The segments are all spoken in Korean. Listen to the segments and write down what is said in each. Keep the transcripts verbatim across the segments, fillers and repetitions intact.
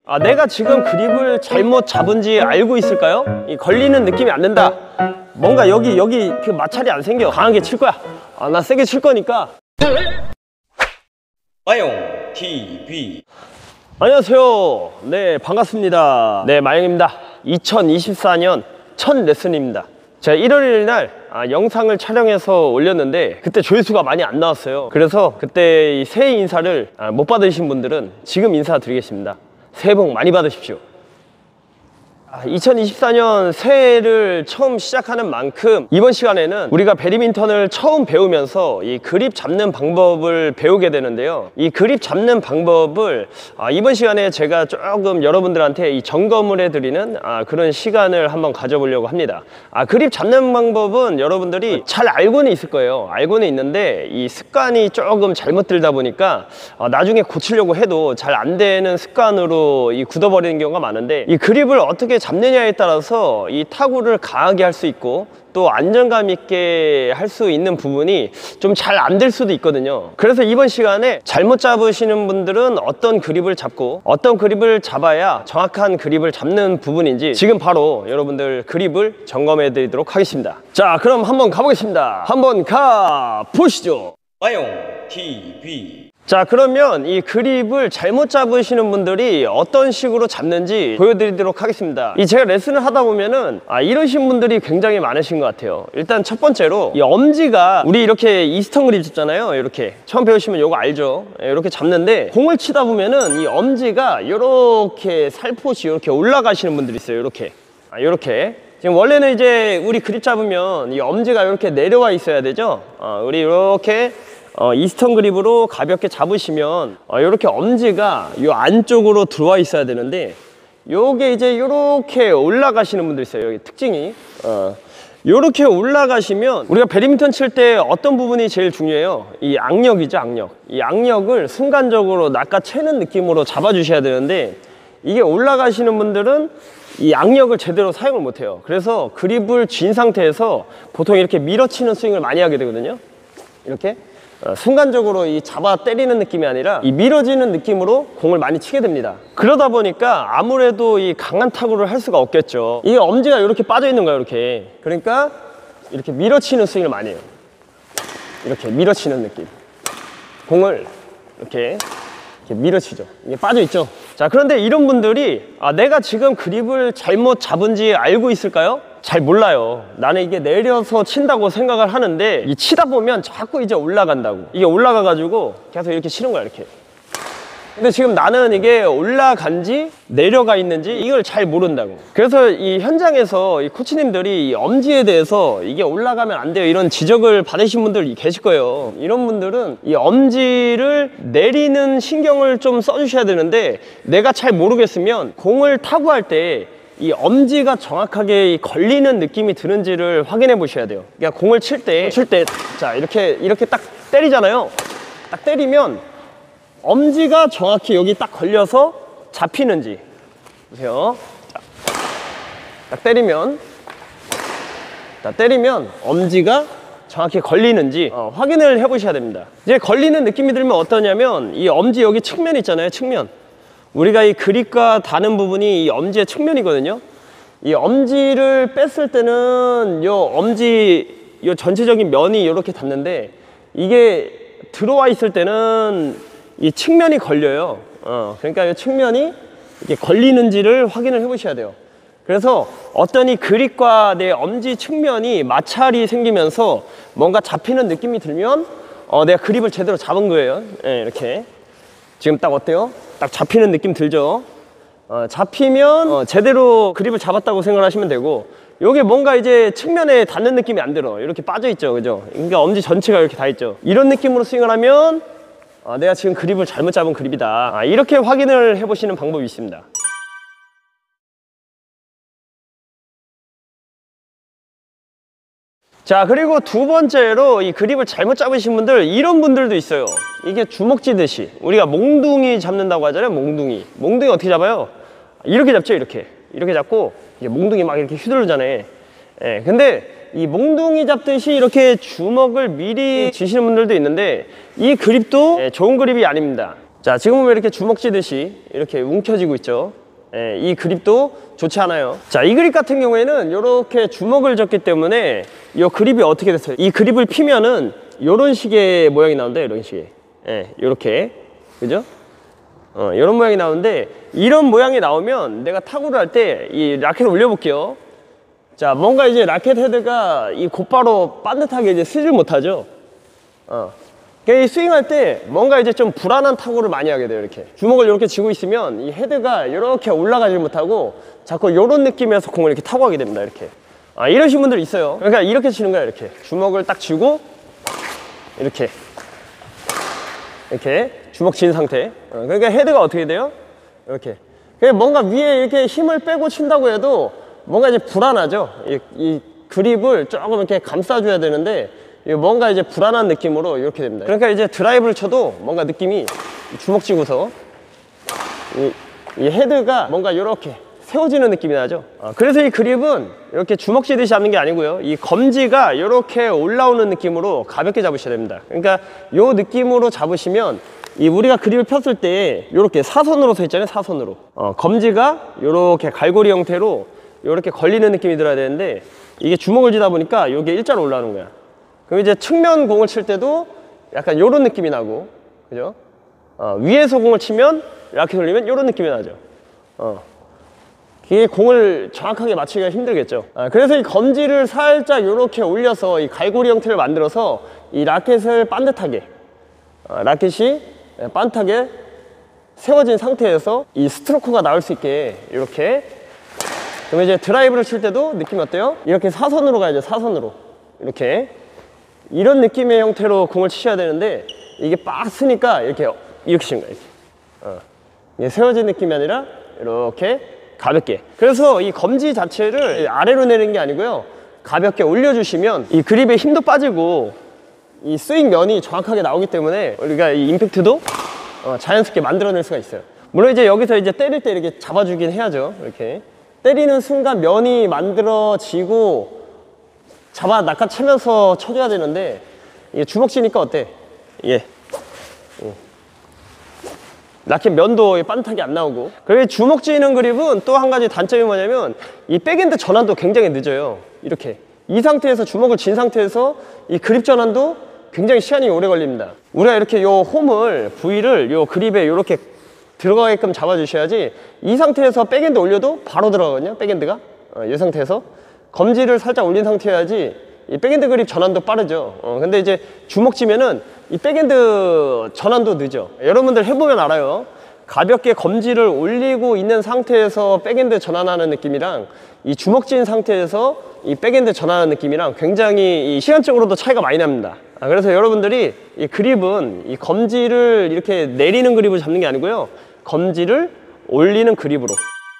아, 내가 지금 그립을 잘못 잡은지 알고 있을까요? 이 걸리는 느낌이 안 든다. 뭔가 여기 여기 그 마찰이 안 생겨. 강하게 칠 거야. 아, 나 세게 칠 거니까. 마용 티비. 안녕하세요. 네, 반갑습니다. 네, 마용입니다. 이천이십사 년 첫 레슨입니다. 제가 일월 일일 날 아, 영상을 촬영해서 올렸는데 그때 조회수가 많이 안 나왔어요. 그래서 그때 이 새해 인사를 아, 못 받으신 분들은 지금 인사드리겠습니다. 새해 복 많이 받으십시오. 아, 이천이십사 년 새해를 처음 시작하는 만큼 이번 시간에는 우리가 배드민턴을 처음 배우면서 이 그립 잡는 방법을 배우게 되는데요. 이 그립 잡는 방법을 아, 이번 시간에 제가 조금 여러분들한테 이 점검을 해드리는 아, 그런 시간을 한번 가져보려고 합니다. 아, 그립 잡는 방법은 여러분들이 잘 알고는 있을 거예요. 알고는 있는데 이 습관이 조금 잘못 들다 보니까 아, 나중에 고치려고 해도 잘 안 되는 습관으로 이 굳어버리는 경우가 많은데, 이 그립을 어떻게 잡느냐에 따라서 이 타구를 강하게 할 수 있고 또 안정감 있게 할 수 있는 부분이 좀 잘 안 될 수도 있거든요. 그래서 이번 시간에 잘못 잡으시는 분들은 어떤 그립을 잡고 어떤 그립을 잡아야 정확한 그립을 잡는 부분인지 지금 바로 여러분들 그립을 점검해 드리도록 하겠습니다. 자, 그럼 한번 가보겠습니다. 한번 가 보시죠. 마용 티비. 자, 그러면 이 그립을 잘못 잡으시는 분들이 어떤 식으로 잡는지 보여드리도록 하겠습니다. 이 제가 레슨을 하다 보면은 아, 이러신 분들이 굉장히 많으신 것 같아요. 일단 첫 번째로 이 엄지가, 우리 이렇게 이스턴 그립 잡잖아요. 이렇게 처음 배우시면 이거 알죠? 이렇게 잡는데 공을 치다 보면은 이 엄지가 이렇게 살포시 이렇게 올라가시는 분들이 있어요. 이렇게 아, 이렇게 지금 원래는 이제 우리 그립 잡으면 이 엄지가 이렇게 내려와 있어야 되죠. 어, 우리 이렇게 어, 이스턴 그립으로 가볍게 잡으시면 어, 이렇게 엄지가 이 안쪽으로 들어와 있어야 되는데, 요게 이제 이렇게 올라가시는 분들 있어요. 여기 특징이 어, 이렇게 올라가시면 우리가 배드민턴 칠 때 어떤 부분이 제일 중요해요? 이 악력이죠. 악력. 이 악력을 순간적으로 낚아채는 느낌으로 잡아주셔야 되는데, 이게 올라가시는 분들은 이 악력을 제대로 사용을 못해요. 그래서 그립을 쥔 상태에서 보통 이렇게 밀어치는 스윙을 많이 하게 되거든요. 이렇게 어, 순간적으로 이 잡아 때리는 느낌이 아니라 이 밀어지는 느낌으로 공을 많이 치게 됩니다. 그러다 보니까 아무래도 이 강한 타구를 할 수가 없겠죠. 이게 엄지가 이렇게 빠져 있는 거예요. 이렇게. 그러니까 이렇게 밀어치는 스윙을 많이 해요. 이렇게 밀어치는 느낌. 공을 이렇게, 이렇게 밀어치죠. 이게 빠져 있죠. 자, 그런데 이런 분들이 아, 내가 지금 그립을 잘못 잡은지 알고 있을까요? 잘 몰라요. 나는 이게 내려서 친다고 생각을 하는데 이 치다 보면 자꾸 이제 올라간다고. 이게 올라가가지고 계속 이렇게 치는 거야, 이렇게. 근데 지금 나는 이게 올라간지 내려가 있는지 이걸 잘 모른다고. 그래서 이 현장에서 이 코치님들이 이 엄지에 대해서 이게 올라가면 안 돼요, 이런 지적을 받으신 분들 계실 거예요. 이런 분들은 이 엄지를 내리는 신경을 좀 써주셔야 되는데, 내가 잘 모르겠으면 공을 타구할 때 이 엄지가 정확하게 걸리는 느낌이 드는지를 확인해 보셔야 돼요. 그러니까 공을 칠 때, 칠 때, 자, 이렇게, 이렇게 딱 때리잖아요. 딱 때리면 엄지가 정확히 여기 딱 걸려서 잡히는지. 보세요. 자, 딱 때리면, 딱 때리면 엄지가 정확히 걸리는지 어, 확인을 해 보셔야 됩니다. 이제 걸리는 느낌이 들면 어떠냐면, 이 엄지 여기 측면 있잖아요. 측면. 우리가 이 그립과 닿는 부분이 이 엄지의 측면이거든요. 이 엄지를 뺐을 때는 요 엄지 요 전체적인 면이 이렇게 닿는데, 이게 들어와 있을 때는 이 측면이 걸려요. 어, 그러니까 이 측면이 이렇게 걸리는지를 확인을 해 보셔야 돼요. 그래서 어떤 이 그립과 내 엄지 측면이 마찰이 생기면서 뭔가 잡히는 느낌이 들면 어, 내가 그립을 제대로 잡은 거예요. 네, 이렇게. 지금 딱 어때요? 딱 잡히는 느낌 들죠? 어, 잡히면 어, 제대로 그립을 잡았다고 생각하시면 되고, 요게 뭔가 이제 측면에 닿는 느낌이 안 들어. 이렇게 빠져 있죠, 그죠? 그러니까 엄지 전체가 이렇게 다 있죠. 이런 느낌으로 스윙을 하면 어, 내가 지금 그립을 잘못 잡은 그립이다. 아, 이렇게 확인을 해보시는 방법이 있습니다. 자, 그리고 두 번째로 이 그립을 잘못 잡으신 분들, 이런 분들도 있어요. 이게 주먹 쥐듯이 우리가 몽둥이 잡는다고 하잖아요. 몽둥이. 몽둥이 어떻게 잡아요? 이렇게 잡죠. 이렇게 이렇게 잡고 이게 몽둥이 막 이렇게 휘두르잖아요. 예, 근데 이 몽둥이 잡듯이 이렇게 주먹을 미리 쥐시는 분들도 있는데, 이 그립도 좋은 그립이 아닙니다. 자, 지금 보면 이렇게 주먹 쥐듯이 이렇게 움켜쥐고 있죠. 예, 이 그립도 좋지 않아요. 자, 이 그립 같은 경우에는 이렇게 주먹을 젓기 때문에 이 그립이 어떻게 됐어요? 이 그립을 피면은 이런 식의 모양이 나온다. 이런 식의. 예, 이렇게. 그죠? 어, 이런 모양이 나오는데, 이런 모양이 나오면 내가 타구를 할 때 이 라켓을 올려볼게요. 자, 뭔가 이제 라켓 헤드가 이 곧바로 반듯하게 이제 쓰질 못하죠. 어. 이 스윙할 때 뭔가 이제 좀 불안한 타구를 많이 하게 돼요. 이렇게 주먹을 이렇게 쥐고 있으면 이 헤드가 이렇게 올라가지 못하고 자꾸 이런 느낌에서 공을 이렇게 타고 하게 됩니다. 이렇게. 아, 이러신 분들 있어요. 그러니까 이렇게 치는 거예요. 이렇게 주먹을 딱 쥐고 이렇게 이렇게 주먹 쥔 상태. 어, 그러니까 헤드가 어떻게 돼요? 이렇게. 그냥 뭔가 위에 이렇게 힘을 빼고 친다고 해도 뭔가 이제 불안하죠. 이, 이 그립을 조금 이렇게 감싸줘야 되는데 뭔가 이제 불안한 느낌으로 이렇게 됩니다. 그러니까 이제 드라이브를 쳐도 뭔가 느낌이 주먹 쥐고서 이, 이 헤드가 뭔가 이렇게 세워지는 느낌이 나죠. 아, 그래서 이 그립은 이렇게 주먹 쥐듯이 잡는 게 아니고요. 이 검지가 이렇게 올라오는 느낌으로 가볍게 잡으셔야 됩니다. 그러니까 이 느낌으로 잡으시면 이 우리가 그립을 폈을 때 이렇게 사선으로 서 있잖아요. 사선으로. 어, 검지가 이렇게 갈고리 형태로 이렇게 걸리는 느낌이 들어야 되는데 이게 주먹을 쥐다 보니까 이게 일자로 올라오는 거야. 그럼 이제 측면 공을 칠 때도 약간 이런 느낌이 나고, 그죠? 어, 위에서 공을 치면 이렇게 돌리면 이런 느낌이 나죠. 어. 이게 공을 정확하게 맞추기가 힘들겠죠. 아, 그래서 이 검지를 살짝 이렇게 올려서 이 갈고리 형태를 만들어서 이 라켓을 반듯하게, 어, 라켓이 반듯하게 세워진 상태에서 이 스트로크가 나올 수 있게 이렇게. 그럼 이제 드라이브를 칠 때도 느낌이 어때요? 이렇게 사선으로 가야죠. 사선으로. 이렇게. 이런 느낌의 형태로 공을 치셔야 되는데 이게 빡 쓰니까 이렇게 이렇게 치는 거예요. 이렇게. 어. 이게 세워진 느낌이 아니라 이렇게 가볍게. 그래서 이 검지 자체를 아래로 내리는 게 아니고요. 가볍게 올려주시면 이 그립에 힘도 빠지고 이 스윙 면이 정확하게 나오기 때문에 우리가 이 임팩트도 어, 자연스럽게 만들어낼 수가 있어요. 물론 이제 여기서 이제 때릴 때 이렇게 잡아주긴 해야죠. 이렇게 때리는 순간 면이 만들어지고 잡아 낚아채면서 쳐줘야 되는데 이게 주먹 쥐니까 어때? 이게 라켓 면도 반듯하게 안 나오고. 그리고 주먹 쥐는 그립은 또 한 가지 단점이 뭐냐면 이 백핸드 전환도 굉장히 늦어요. 이렇게 이 상태에서 주먹을 쥔 상태에서 이 그립 전환도 굉장히 시간이 오래 걸립니다. 우리가 이렇게 요 홈을 부위를 요 그립에 이렇게 들어가게끔 잡아주셔야지 이 상태에서 백핸드 올려도 바로 들어가거든요. 백핸드가 어, 이 상태에서 검지를 살짝 올린 상태여야지 이 백핸드 그립 전환도 빠르죠. 어, 근데 이제 주먹 쥐면은 이 백핸드 전환도 늦어. 여러분들 해보면 알아요. 가볍게 검지를 올리고 있는 상태에서 백핸드 전환하는 느낌이랑 이 주먹 쥔 상태에서 이 백핸드 전환하는 느낌이랑 굉장히 이 시간적으로도 차이가 많이 납니다. 아, 그래서 여러분들이 이 그립은 이 검지를 이렇게 내리는 그립을 잡는 게 아니고요. 검지를 올리는 그립으로.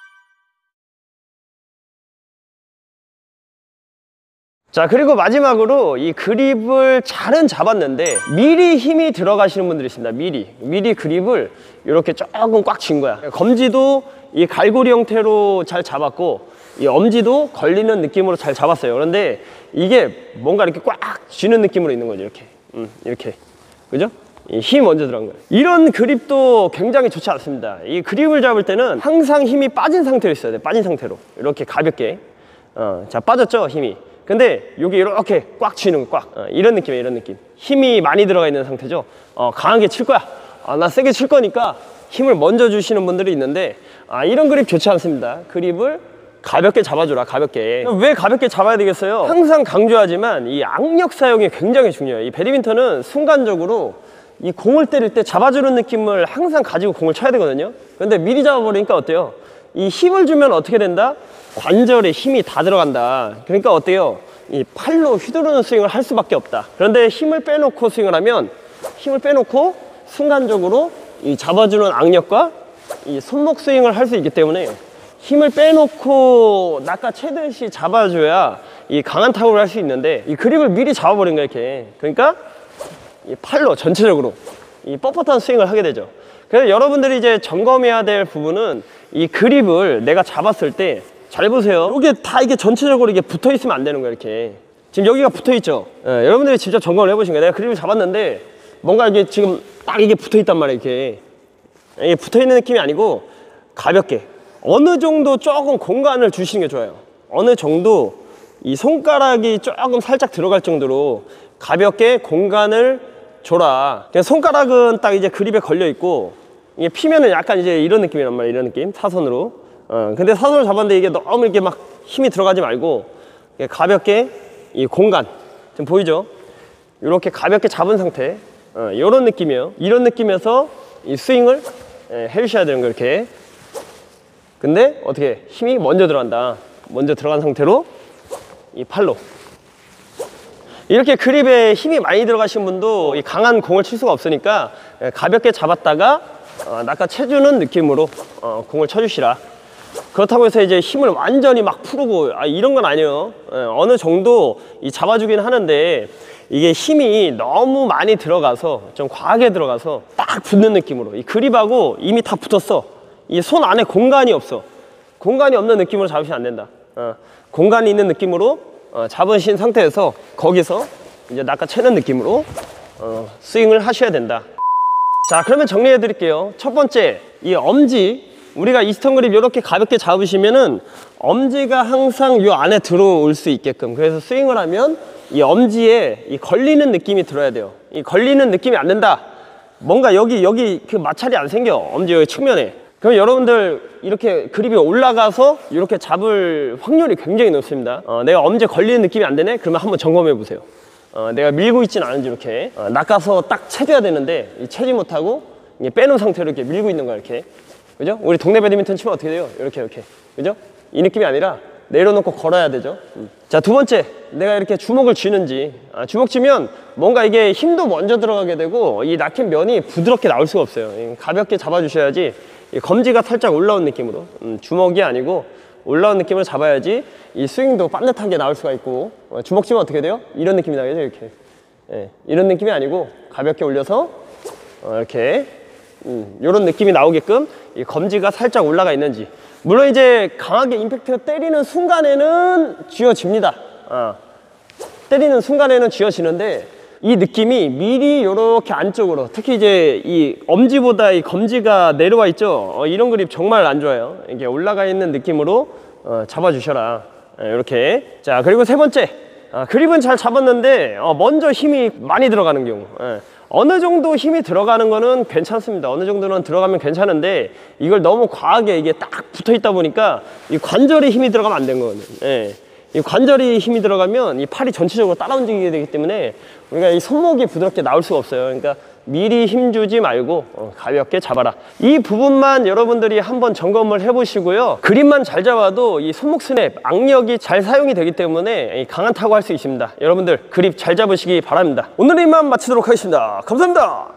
자, 그리고 마지막으로 이 그립을 잘은 잡았는데 미리 힘이 들어가시는 분들이 있습니다. 미리 미리 그립을 이렇게 조금 꽉 쥔 거야. 검지도 이 갈고리 형태로 잘 잡았고 이 엄지도 걸리는 느낌으로 잘 잡았어요. 그런데 이게 뭔가 이렇게 꽉 쥐는 느낌으로 있는 거죠. 이렇게 음, 이렇게 그죠? 이 힘이 먼저 들어간 거예요. 이런 그립도 굉장히 좋지 않습니다. 이 그립을 잡을 때는 항상 힘이 빠진 상태로 있어야 돼요. 빠진 상태로 이렇게 가볍게. 어, 자, 빠졌죠 힘이. 근데 여기 이렇게 꽉 쥐는 거, 꽉. 어, 이런 느낌이에요. 이런 느낌. 힘이 많이 들어가 있는 상태죠. 어, 강하게 칠 거야. 아, 나 세게 칠 거니까 힘을 먼저 주시는 분들이 있는데 아, 이런 그립 좋지 않습니다. 그립을 가볍게 잡아주라. 가볍게. 왜 가볍게 잡아야 되겠어요? 항상 강조하지만 이 악력 사용이 굉장히 중요해요. 이 배드민턴은 순간적으로 이 공을 때릴 때 잡아주는 느낌을 항상 가지고 공을 쳐야 되거든요. 근데 미리 잡아버리니까 어때요? 이 힘을 주면 어떻게 된다? 관절에 힘이 다 들어간다. 그러니까 어때요? 이 팔로 휘두르는 스윙을 할 수밖에 없다. 그런데 힘을 빼놓고 스윙을 하면 힘을 빼놓고 순간적으로 이 잡아주는 악력과 이 손목 스윙을 할 수 있기 때문에 힘을 빼놓고 낚아채듯이 잡아줘야 이 강한 타구를 할 수 있는데 이 그립을 미리 잡아버린 거야 이렇게. 그러니까 이 팔로 전체적으로 이 뻣뻣한 스윙을 하게 되죠. 그래서 여러분들이 이제 점검해야 될 부분은 이 그립을 내가 잡았을 때 잘 보세요. 이게 다 이게 전체적으로 이게 붙어 있으면 안 되는 거예요. 이렇게 지금 여기가 붙어 있죠. 예, 여러분들이 직접 점검을 해보신 거예요. 내가 그립을 잡았는데 뭔가 이게 지금 딱 이게 붙어 있단 말이에요. 이렇게 이게 붙어있는 느낌이 아니고 가볍게 어느 정도 조금 공간을 주시는 게 좋아요. 어느 정도 이 손가락이 조금 살짝 들어갈 정도로 가볍게 공간을 줘라. 그냥 손가락은 딱 이제 그립에 걸려 있고 이게 피면은 약간 이제 이런 느낌이란 말이야. 이런 느낌 사선으로. 어, 근데 사선을 잡았는데 이게 너무 이렇게 막 힘이 들어가지 말고 가볍게 이 공간 지금 보이죠? 이렇게 가볍게 잡은 상태 어, 이런 느낌이에요. 이런 느낌에서 이 스윙을 예, 해주셔야 되는 거 이렇게. 근데 어떻게 힘이 먼저 들어간다. 먼저 들어간 상태로 이 팔로 이렇게 그립에 힘이 많이 들어가신 분도 이 강한 공을 칠 수가 없으니까 예, 가볍게 잡았다가 어, 낚아채주는 느낌으로 어, 공을 쳐주시라. 그렇다고 해서 이제 힘을 완전히 막 풀고 아, 이런 건 아니에요. 예, 어느 정도 이 잡아주긴 하는데 이게 힘이 너무 많이 들어가서 좀 과하게 들어가서 딱 붙는 느낌으로 이 그립하고 이미 다 붙었어. 이 손 안에 공간이 없어. 공간이 없는 느낌으로 잡으시면 안 된다. 어, 공간이 있는 느낌으로 어, 잡으신 상태에서 거기서 이제 낚아채는 느낌으로 어, 스윙을 하셔야 된다. 자, 그러면 정리해 드릴게요. 첫 번째, 이 엄지 우리가 이스턴 그립 이렇게 가볍게 잡으시면은 엄지가 항상 요 안에 들어올 수 있게끔, 그래서 스윙을 하면 이 엄지에 이 걸리는 느낌이 들어야 돼요. 이 걸리는 느낌이 안 된다. 뭔가 여기 여기 그 마찰이 안 생겨. 엄지 여기 측면에. 그럼 여러분들 이렇게 그립이 올라가서 이렇게 잡을 확률이 굉장히 높습니다. 어, 내가 엄지에 걸리는 느낌이 안 되네? 그러면 한번 점검해 보세요. 어, 내가 밀고 있진 않은지 이렇게 어, 낚아서 딱 채줘야 되는데 이 채지 못하고 이게 빼놓은 상태로 이렇게 밀고 있는 거야 이렇게. 그죠? 우리 동네 배드민턴 치면 어떻게 돼요? 이렇게 이렇게. 그죠? 이 느낌이 아니라 내려놓고 걸어야 되죠. 음. 자, 두 번째, 내가 이렇게 주먹을 쥐는지. 아, 주먹 쥐면 뭔가 이게 힘도 먼저 들어가게 되고 이 낚인 면이 부드럽게 나올 수가 없어요. 가볍게 잡아주셔야지. 이 검지가 살짝 올라온 느낌으로, 음, 주먹이 아니고 올라온 느낌으로 잡아야지 이 스윙도 반듯하게 나올 수가 있고. 어, 주먹 쥐면 어떻게 돼요? 이런 느낌이 나겠죠, 이렇게. 예, 이런 느낌이 아니고 가볍게 올려서 어, 이렇게 음, 이런 느낌이 나오게끔 이 검지가 살짝 올라가 있는지. 물론 이제 강하게 임팩트가 때리는 순간에는 쥐어집니다. 어. 때리는 순간에는 쥐어지는데 이 느낌이 미리 이렇게 안쪽으로, 특히 이제 이 엄지보다 이 검지가 내려와 있죠. 어, 이런 그립 정말 안 좋아요. 이게 올라가 있는 느낌으로 어, 잡아주셔라. 예, 이렇게. 자, 그리고 세 번째, 어, 그립은 잘 잡았는데 어, 먼저 힘이 많이 들어가는 경우. 예. 어느 정도 힘이 들어가는 거는 괜찮습니다. 어느 정도는 들어가면 괜찮은데 이걸 너무 과하게 이게 딱 붙어 있다 보니까 이 관절에 힘이 들어가면 안 된 거거든요. 예. 이 관절이 힘이 들어가면 이 팔이 전체적으로 따라 움직이게 되기 때문에 우리가 이 손목이 부드럽게 나올 수가 없어요. 그러니까 미리 힘주지 말고 어, 가볍게 잡아라. 이 부분만 여러분들이 한번 점검을 해보시고요. 그립만 잘 잡아도 이 손목 스냅, 악력이 잘 사용이 되기 때문에 강한 타구 할 수 있습니다. 여러분들 그립 잘 잡으시기 바랍니다. 오늘 이만 마치도록 하겠습니다. 감사합니다.